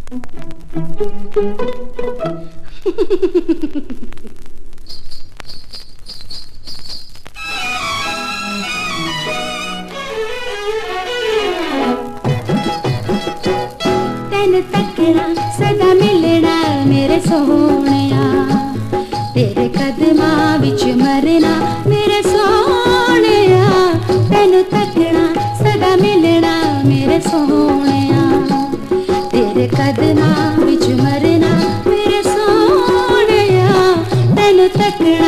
तेन तकना सदा मिलना मेरे सोहणिया, तेरे कदमां विच मरना मेरे सोहणिया। तेन तकना सदा मिलना मेरे सोहणिया, तेरे कदमां विच मरना मेरे सोहणिया। तेन तकना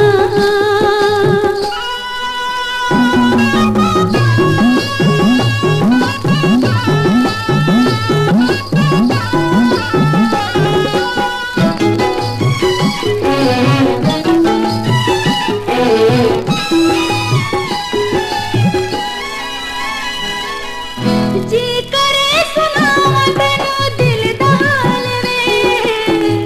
जी करे सुनावा तेनू दिल दा हाल वे,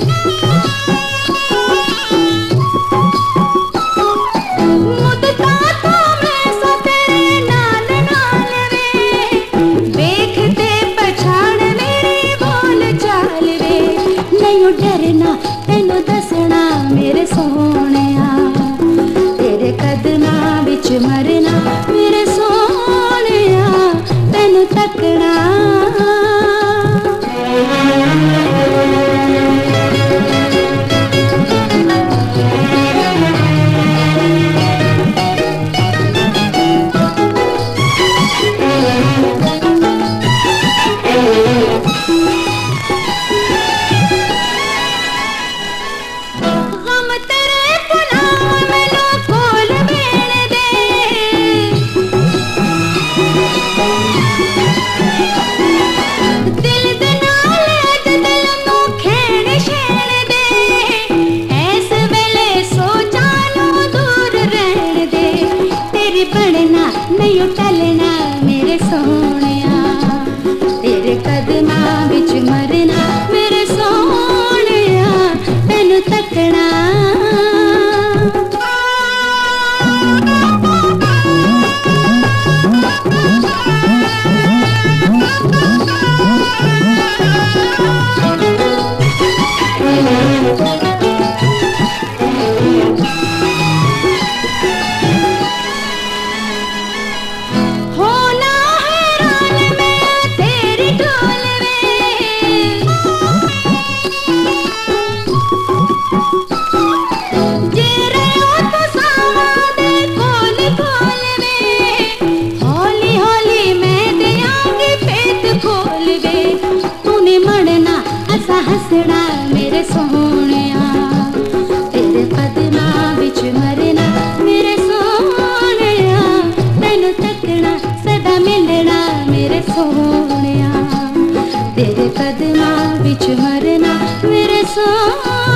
मुद्दता तो मैं सो तेरे नाल नाल वे। देखते पछाण मेरी बोल चाल वे, नहीं डरना तेनू दसना मेरे सोहणिया, तेरे कदमां विच मरना मेरे सोहणिया। तेनू तकना गम तेरे भुलावा मैनू कोल बैण दे, दिल दे नाल ते दिल नू खेण छेण दे। ऐस वेले सोचां नू दूर रहण दे, तेरी बनना नहीं टलना मेरे सोहणिया, तेरे कदमां विच मरना मेरे सोहणिया। तेनू तकना होना हैरान मैं तेरी डोल वे, जे रहो तो सावा दे कोल कोल वे। हौली हौली मैं देआंगी भेत खोल वे, तूने मरना असा हसना मेरे सोहणिया, तेरे कदमां विच मरना मेरे सोहणिया। तेनू तकना सदा मिलना मेरे सोहणिया, तेरे कदमां विच मरना मेरे सोहणिया।